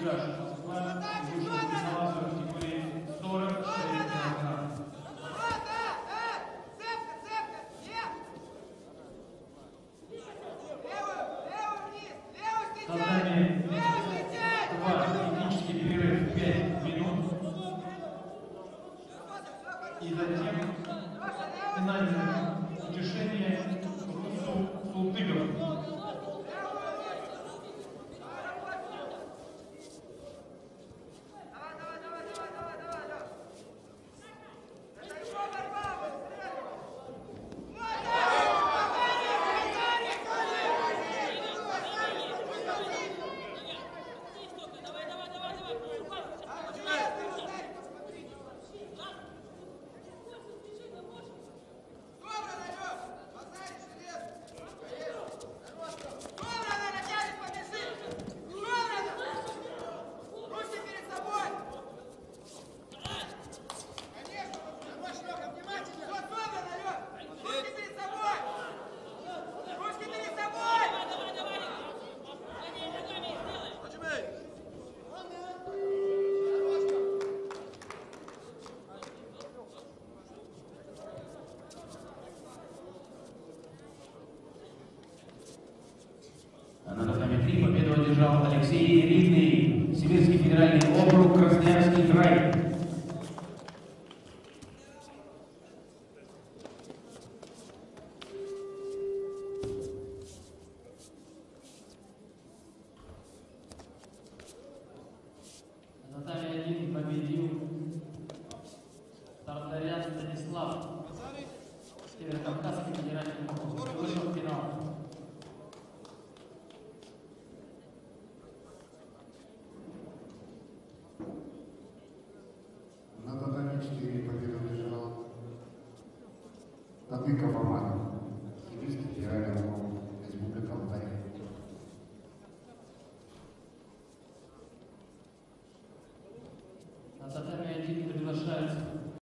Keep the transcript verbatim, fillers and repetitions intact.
Джаш Москва вышел в финал категории сорок шесть килограмм. Создание два технический перерыв пять минут. И затем финальное утешение Русу Султыгов. На номер три победу одержал Алексей Ридный, Сибирский федеральный округ, Красноярский край. На татами один победил Тартарян Станислав, Северокавказский федеральный округ, вышел в финал. На татами четыре победу одержал Тадыков Амат.